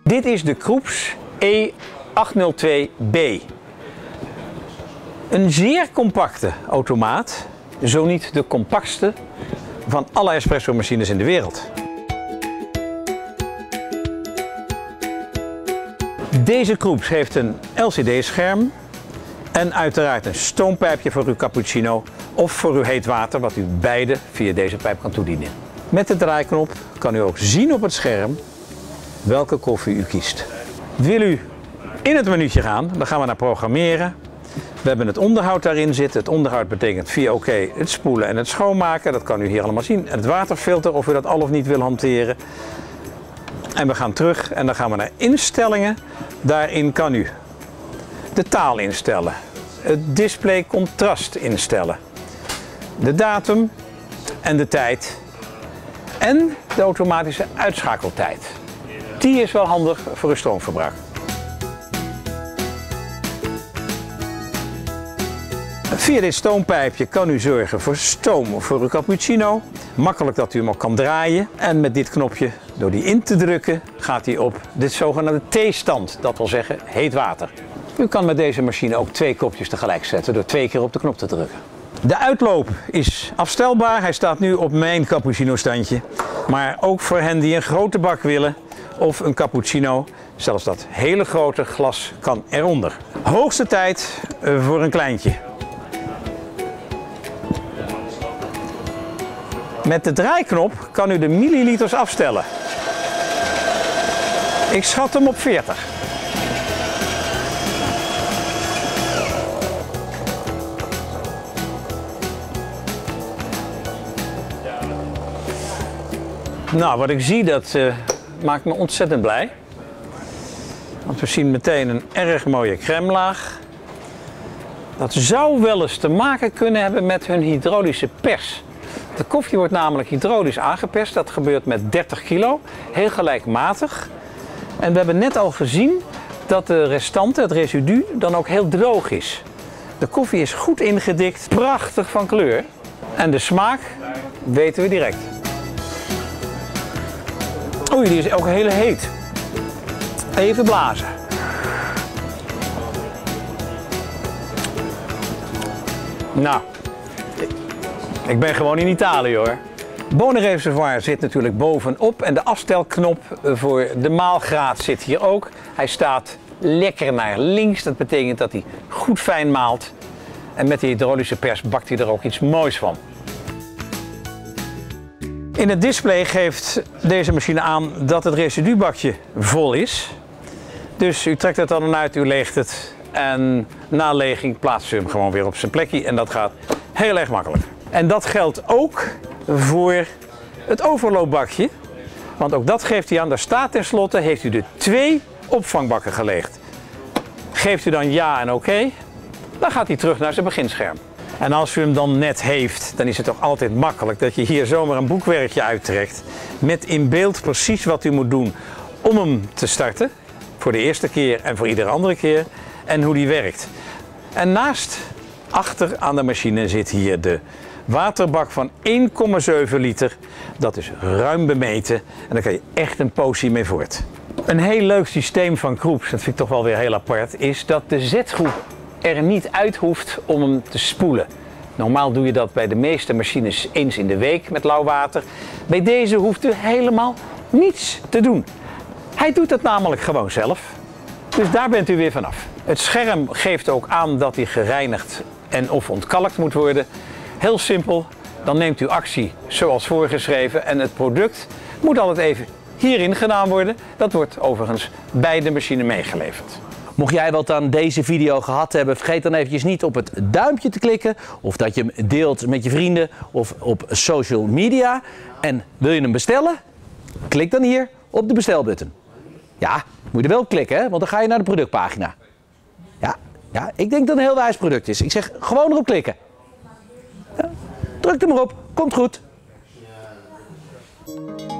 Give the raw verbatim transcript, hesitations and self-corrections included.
Dit is de Krups E achthonderdtwee B. Een zeer compacte automaat, zo niet de compactste van alle espresso machines in de wereld. Deze Krups heeft een L C D-scherm en uiteraard een stoompijpje voor uw cappuccino of voor uw heet water, wat u beide via deze pijp kan toedienen. Met de draaiknop kan u ook zien op het scherm welke koffie u kiest. Wil u in het menuutje gaan, dan gaan we naar programmeren. We hebben het onderhoud daarin zitten. Het onderhoud betekent via OK het spoelen en het schoonmaken. Dat kan u hier allemaal zien. Het waterfilter, of u dat al of niet wil hanteren. En we gaan terug en dan gaan we naar instellingen. Daarin kan u de taal instellen, het display contrast instellen, de datum en de tijd en de automatische uitschakeltijd. Die is wel handig voor uw stroomverbruik. Via dit stoompijpje kan u zorgen voor stoom voor uw cappuccino. Makkelijk dat u hem ook kan draaien. En met dit knopje, door die in te drukken, gaat hij op dit zogenaamde T-stand. Dat wil zeggen heet water. U kan met deze machine ook twee kopjes tegelijk zetten door twee keer op de knop te drukken. De uitloop is afstelbaar. Hij staat nu op mijn cappuccino standje. Maar ook voor hen die een grote bak willen of een cappuccino, zelfs dat hele grote glas kan eronder. Hoogste tijd voor een kleintje. Met de draaiknop kan u de milliliters afstellen. Ik schat hem op veertig. Nou, wat ik zie, dat uh, maakt me ontzettend blij. Want we zien meteen een erg mooie crème laag. Dat zou wel eens te maken kunnen hebben met hun hydraulische pers. De koffie wordt namelijk hydraulisch aangeperst. Dat gebeurt met dertig kilo, heel gelijkmatig. En we hebben net al gezien dat de restanten, het residu, dan ook heel droog is. De koffie is goed ingedikt, prachtig van kleur. En de smaak weten we direct. Oei, die is ook heel heet. Even blazen. Nou, ik ben gewoon in Italië hoor. Bonenreservoir zit natuurlijk bovenop en de afstelknop voor de maalgraad zit hier ook. Hij staat lekker naar links, dat betekent dat hij goed fijn maalt. En met de hydraulische pers bakt hij er ook iets moois van. In het display geeft deze machine aan dat het residubakje vol is. Dus u trekt het dan uit, u leegt het en na leging plaatst u hem gewoon weer op zijn plekje en dat gaat heel erg makkelijk. En dat geldt ook voor het overloopbakje, want ook dat geeft hij aan. Daar staat tenslotte, heeft u de twee opvangbakken gelegd. Geeft u dan ja en oké, dan gaat hij terug naar zijn beginscherm. En als u hem dan net heeft, dan is het toch altijd makkelijk dat je hier zomaar een boekwerkje uittrekt. Met in beeld precies wat u moet doen om hem te starten. Voor de eerste keer en voor iedere andere keer. En hoe die werkt. En naast, achter aan de machine zit hier de waterbak van één komma zeven liter. Dat is ruim bemeten en daar kan je echt een poosje mee voort. Een heel leuk systeem van Krups, dat vind ik toch wel weer heel apart, is dat de zetgroep er niet uit hoeft om hem te spoelen. Normaal doe je dat bij de meeste machines eens in de week met lauw water. Bij deze hoeft u helemaal niets te doen. Hij doet het namelijk gewoon zelf. Dus daar bent u weer vanaf. Het scherm geeft ook aan dat hij gereinigd en of ontkalkt moet worden. Heel simpel, dan neemt u actie zoals voorgeschreven en het product moet altijd even hierin gedaan worden. Dat wordt overigens bij de machine meegeleverd. Mocht jij wat aan deze video gehad hebben, vergeet dan eventjes niet op het duimpje te klikken. Of dat je hem deelt met je vrienden of op social media. En wil je hem bestellen? Klik dan hier op de bestelbutton. Ja, moet je er wel op klikken, hè? Want dan ga je naar de productpagina. Ja, ja, ik denk dat het een heel wijs product is. Ik zeg gewoon erop klikken. Ja, druk er maar op, komt goed.